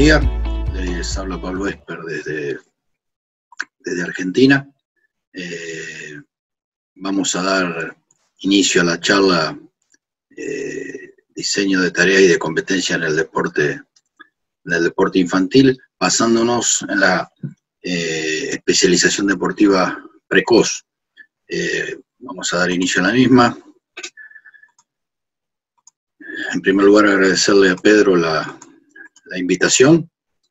día, les habla Pablo Esper desde Argentina. Vamos a dar inicio a la charla diseño de tarea y de competencia en el deporte infantil, basándonos en la especialización deportiva precoz. Vamos a dar inicio a la misma. En primer lugar, agradecerle a Pedro la invitación.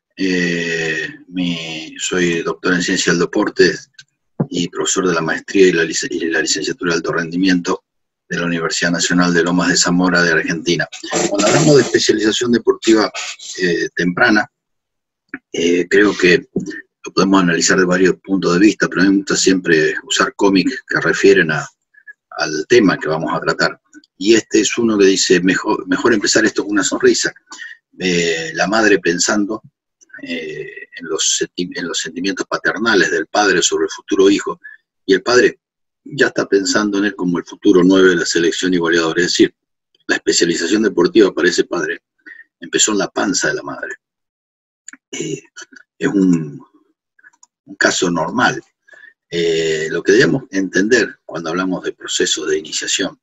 Soy doctor en Ciencia del Deporte y profesor de la maestría y la licenciatura de alto rendimiento de la Universidad Nacional de Lomas de Zamora de Argentina. Cuando hablamos de especialización deportiva temprana, creo que lo podemos analizar de varios puntos de vista, pero a mí me gusta siempre usar cómics que refieren al tema que vamos a tratar. Y este es uno que dice, mejor empezar esto con una sonrisa. La madre pensando en los sentimientos paternales del padre sobre el futuro hijo, y el padre ya está pensando en él como el futuro 9 de la selección y goleador. Es decir, la especialización deportiva para ese padre empezó en la panza de la madre. Es un caso normal. Lo que debemos entender cuando hablamos de procesos de iniciación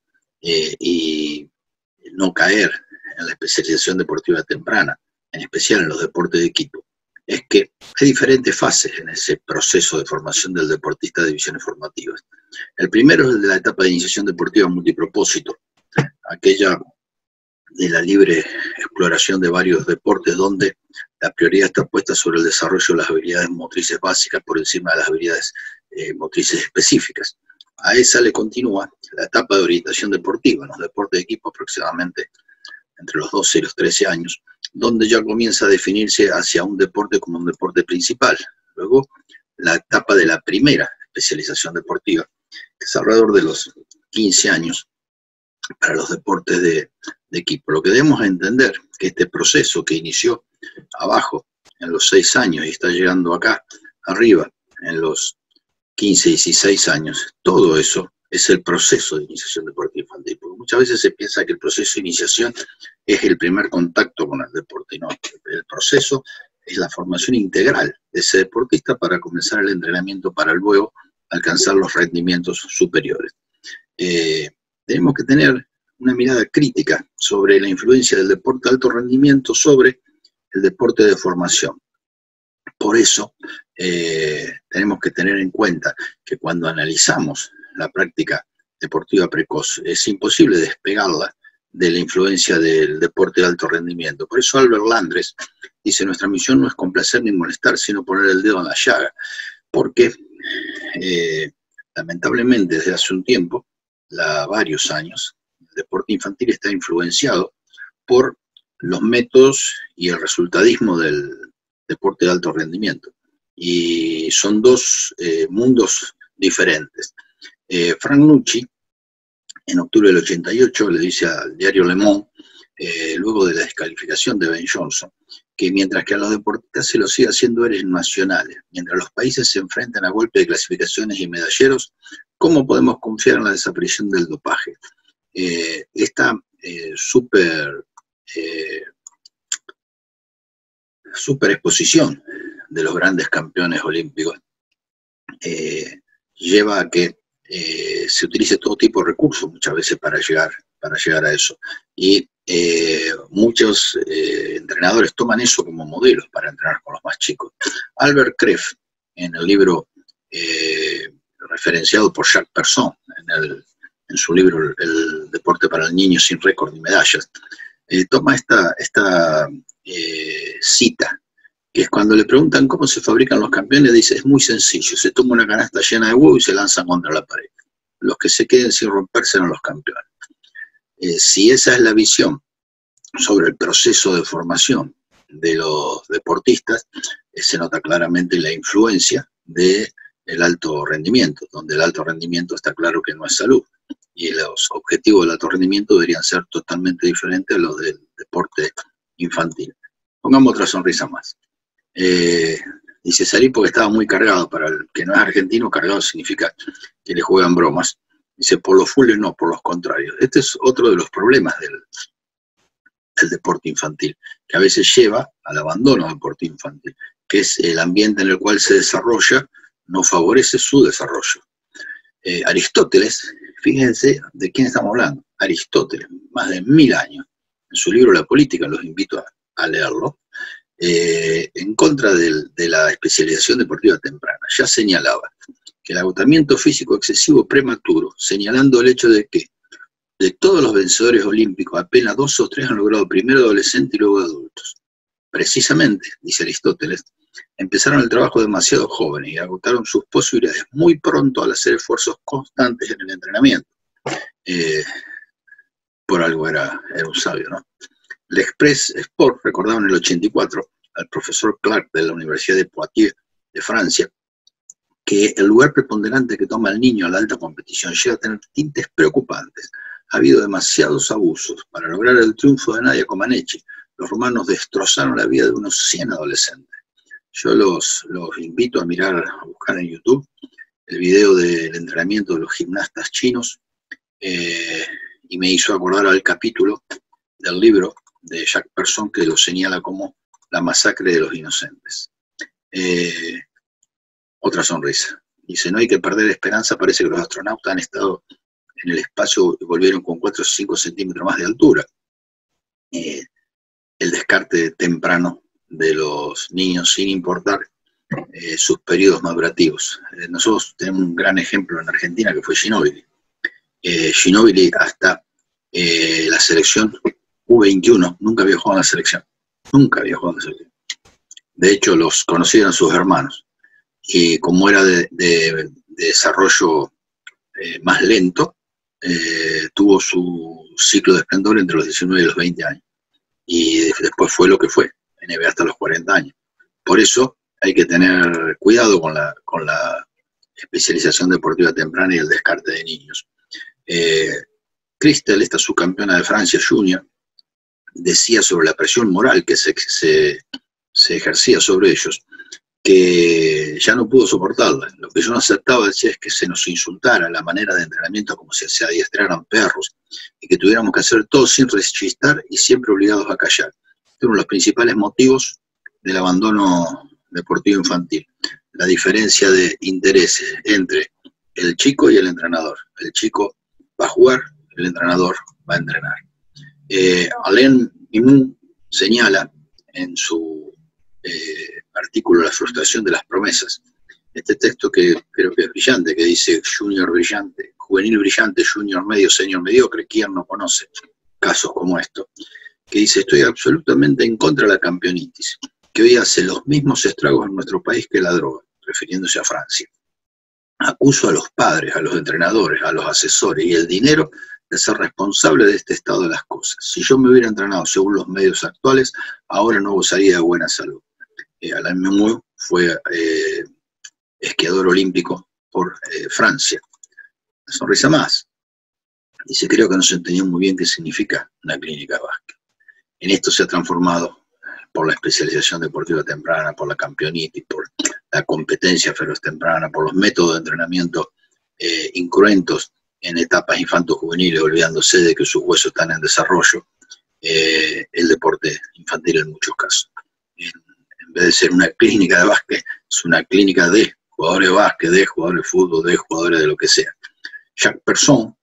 y no caer en la especialización deportiva temprana, en especial en los deportes de equipo, es que hay diferentes fases en ese proceso de formación del deportista de divisiones formativas. El primero es el de la etapa de iniciación deportiva multipropósito, aquella de la libre exploración de varios deportes donde la prioridad está puesta sobre el desarrollo de las habilidades motrices básicas por encima de las habilidades motrices específicas. A esa le continúa la etapa de orientación deportiva, en los deportes de equipo aproximadamente entre los 12 y los 13 años, donde ya comienza a definirse hacia un deporte como un deporte principal. Luego, la etapa de la primera especialización deportiva, que es alrededor de los 15 años, para los deportes de equipo. Lo que debemos entender que este proceso que inició abajo en los 6 años y está llegando acá arriba en los 15, 16 años, todo eso es el proceso de iniciación deportiva infantil, porque muchas veces se piensa que el proceso de iniciación es el primer contacto con el deporte, y no, el proceso es la formación integral de ese deportista para comenzar el entrenamiento para luego alcanzar los rendimientos superiores. Tenemos que tener una mirada crítica sobre la influencia del deporte de alto rendimiento sobre el deporte de formación. Por eso tenemos que tener en cuenta que cuando analizamos la práctica deportiva precoz es imposible despegarla de la influencia del deporte de alto rendimiento. Por eso Albert Landres dice, nuestra misión no es complacer ni molestar, sino poner el dedo en la llaga, porque lamentablemente desde hace un tiempo, varios años, el deporte infantil está influenciado por los métodos y el resultadismo del deporte de alto rendimiento. Y son dos mundos diferentes. Frank Nucci, en octubre del 88, le dice al diario Le Monde, luego de la descalificación de Ben Johnson, que mientras que a los deportistas se los sigue haciendo héroes nacionales, mientras los países se enfrentan a golpes de clasificaciones y medalleros, ¿cómo podemos confiar en la desaparición del dopaje? Esta super exposición de los grandes campeones olímpicos lleva a que se utilice todo tipo de recursos muchas veces para llegar a eso. Y muchos entrenadores toman eso como modelos para entrenar con los más chicos. Albert Kreff, en el libro referenciado por Jacques Persson, en su libro El deporte para el niño sin récord ni medallas, toma esta cita, que es cuando le preguntan cómo se fabrican los campeones, dice, es muy sencillo, se toma una canasta llena de huevo y se lanzan contra la pared. Los que se queden sin romperse serán los campeones. Si esa es la visión sobre el proceso de formación de los deportistas, se nota claramente la influencia del alto rendimiento, donde el alto rendimiento está claro que no es salud, y los objetivos del alto rendimiento deberían ser totalmente diferentes a los del deporte infantil. Pongamos otra sonrisa más. Dice, salí porque estaba muy cargado. Para el que no es argentino, cargado significa que le juegan bromas. Dice, por los fulles no, por los contrarios. Este es otro de los problemas del el deporte infantil, que a veces lleva al abandono del deporte infantil, que es el ambiente en el cual se desarrolla, no favorece su desarrollo. Aristóteles, fíjense de quién estamos hablando, Aristóteles, más de 1000 años, en su libro La Política, los invito a leerlo, en contra de la especialización deportiva temprana, ya señalaba que el agotamiento físico excesivo prematuro, señalando el hecho de que de todos los vencedores olímpicos, apenas 2 o 3 han logrado primero adolescentes y luego adultos. Precisamente, dice Aristóteles, empezaron el trabajo demasiado jóvenes y agotaron sus posibilidades muy pronto al hacer esfuerzos constantes en el entrenamiento. Por algo era un sabio, ¿no? L'Express Sport recordaba en el 84 al profesor Clark de la Universidad de Poitiers de Francia que el lugar preponderante que toma el niño en la alta competición llega a tener tintes preocupantes. Ha habido demasiados abusos. Para lograr el triunfo de Nadia Comaneci, los romanos destrozaron la vida de unos 100 adolescentes. Yo los invito a mirar, a buscar en YouTube el video del entrenamiento de los gimnastas chinos y me hizo acordar al capítulo del libro de Jacques Persson que lo señala como la masacre de los inocentes. Otra sonrisa. Dice, no hay que perder esperanza, parece que los astronautas han estado en el espacio y volvieron con 4 o 5 centímetros más de altura. El descarte temprano de los niños sin importar sus periodos madurativos. Nosotros tenemos un gran ejemplo en Argentina que fue Ginóbili. Ginóbili hasta la selección U21 nunca había jugado en la selección. Nunca había jugado en la selección. De hecho, los conocieron sus hermanos. Y como era de desarrollo más lento, tuvo su ciclo de esplendor entre los 19 y los 20 años. Y después fue lo que fue, NBA hasta los 40 años. Por eso hay que tener cuidado con la especialización deportiva temprana y el descarte de niños. Cristel, esta subcampeona de Francia junior, decía sobre la presión moral que se ejercía sobre ellos, que ya no pudo soportarla. Lo que yo no aceptaba, decía, es que se nos insultara la manera de entrenamiento como si se adiestraran perros y que tuviéramos que hacer todo sin rechistar y siempre obligados a callar. Este es uno de los principales motivos del abandono deportivo infantil, la diferencia de intereses entre el chico y el entrenador. El chico va a jugar, el entrenador va a entrenar. Alain Mimoun señala en su artículo La frustración de las promesas, este texto que creo que es brillante, que dice junior brillante, juvenil brillante, junior medio, senior mediocre, ¿quién no conoce casos como esto? Que dice, estoy absolutamente en contra de la campeonitis, que hoy hace los mismos estragos en nuestro país que la droga, refiriéndose a Francia. Acuso a los padres, a los entrenadores, a los asesores y el dinero de ser responsable de este estado de las cosas. Si yo me hubiera entrenado según los medios actuales, ahora no gozaría de buena salud. Alain Mimoun fue esquiador olímpico por Francia. Una sonrisa más. Dice, creo que no se entendió muy bien qué significa una clínica de básquet. En esto se ha transformado por la especialización deportiva temprana, por la campeonitis, por la competencia feroz temprana, por los métodos de entrenamiento incruentos en etapas infanto-juveniles, olvidándose de que sus huesos están en desarrollo, el deporte infantil en muchos casos. En vez de ser una clínica de básquet, es una clínica de jugadores de básquet, de jugadores de fútbol, de jugadores de lo que sea. Jacques Persson,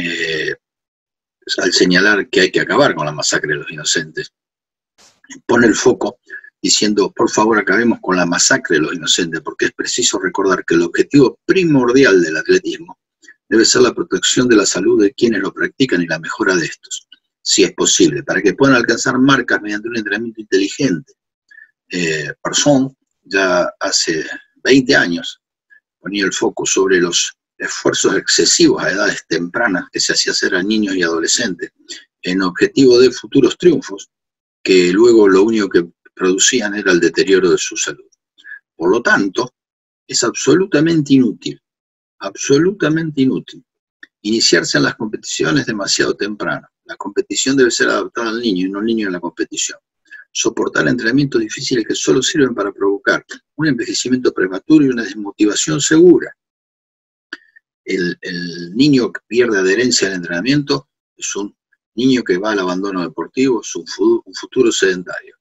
al señalar que hay que acabar con la masacre de los inocentes, pone el foco diciendo, por favor, acabemos con la masacre de los inocentes, porque es preciso recordar que el objetivo primordial del atletismo debe ser la protección de la salud de quienes lo practican y la mejora de estos, si es posible, para que puedan alcanzar marcas mediante un entrenamiento inteligente. Persson ya hace 20 años ponía el foco sobre los esfuerzos excesivos a edades tempranas que se hacía hacer a niños y adolescentes en objetivo de futuros triunfos, que luego lo único que producían era el deterioro de su salud. Por lo tanto, es absolutamente inútil iniciarse en las competiciones demasiado temprano. La competición debe ser adaptada al niño y no al niño en la competición. Soportar entrenamientos difíciles que solo sirven para provocar un envejecimiento prematuro y una desmotivación segura. El niño que pierde adherencia al entrenamiento es un niño que va al abandono deportivo es un futuro sedentario.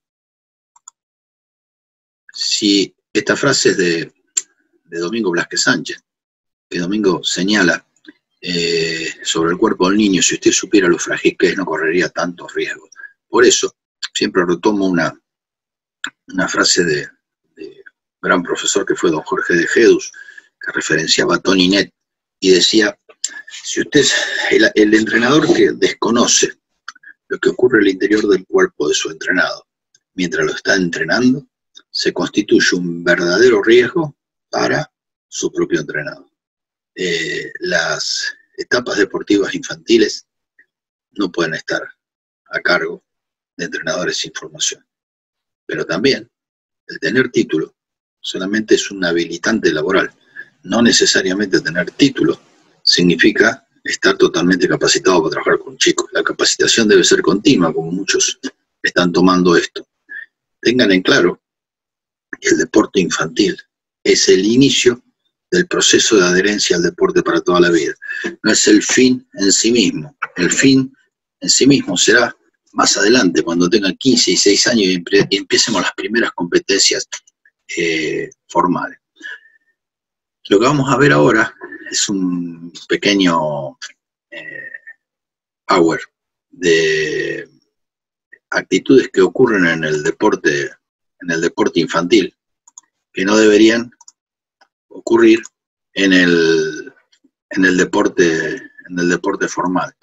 Si esta frase es de Domingo Blasquez Sánchez, que Domingo señala sobre el cuerpo del niño, si usted supiera lo frágil que es, no correría tantos riesgos. Por eso, siempre retomo una frase de gran profesor que fue don Jorge de Jedus, que referenciaba a Tony Net, y decía, si usted, el entrenador que desconoce lo que ocurre en el interior del cuerpo de su entrenado, mientras lo está entrenando, se constituye un verdadero riesgo para su propio entrenado. Las etapas deportivas infantiles no pueden estar a cargo de entrenadores sin formación, pero también el tener título solamente es un habilitante laboral. No necesariamente tener título significa estar totalmente capacitado para trabajar con chicos. La capacitación debe ser continua, como muchos están tomando esto. Tengan en claro que el deporte infantil es el inicio del proceso de adherencia al deporte para toda la vida. No es el fin en sí mismo. El fin en sí mismo será más adelante, cuando tengan 15 y 6 años y empiecemos las primeras competencias formales. Lo que vamos a ver ahora es un pequeño power de actitudes que ocurren en el deporte infantil, que no deberían ocurrir en el deporte formal.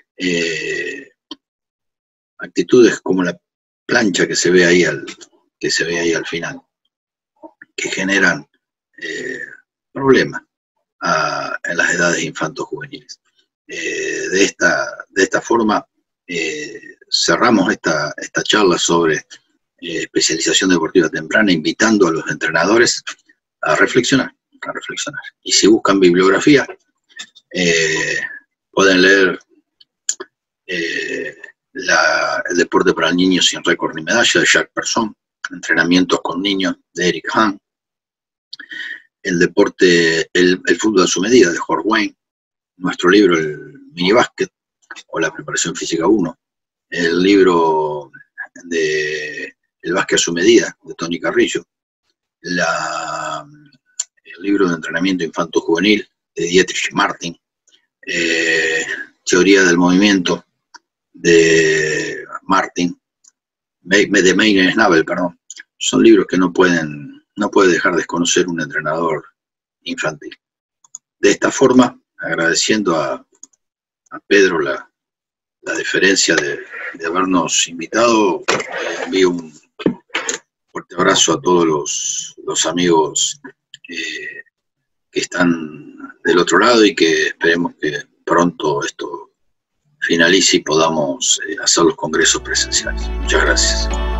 Actitudes como la plancha que se ve ahí al final, que generan problemas en las edades infanto-juveniles. De esta forma cerramos esta charla sobre especialización deportiva temprana, invitando a los entrenadores a reflexionar. Y si buscan bibliografía, pueden leer El deporte para el niño sin récord ni medalla, de Jacques Persson, Entrenamientos con niños, de Eric Hahn, el fútbol a su medida, de Jorge Wayne, nuestro libro, el minibásquet, o la preparación física 1, el libro de El básquet a su medida, de Tony Carrillo, el libro de entrenamiento infanto-juvenil, de Dietrich Martin, Teoría del movimiento, de Martin, de Meiner Schnabel, perdón. Son libros que no puede dejar de conocer un entrenador infantil. De esta forma, agradeciendo a Pedro la deferencia de habernos invitado, envío un fuerte abrazo a todos los amigos que están del otro lado, y que esperemos que pronto esto finalice y podamos hacer los congresos presenciales. Muchas gracias.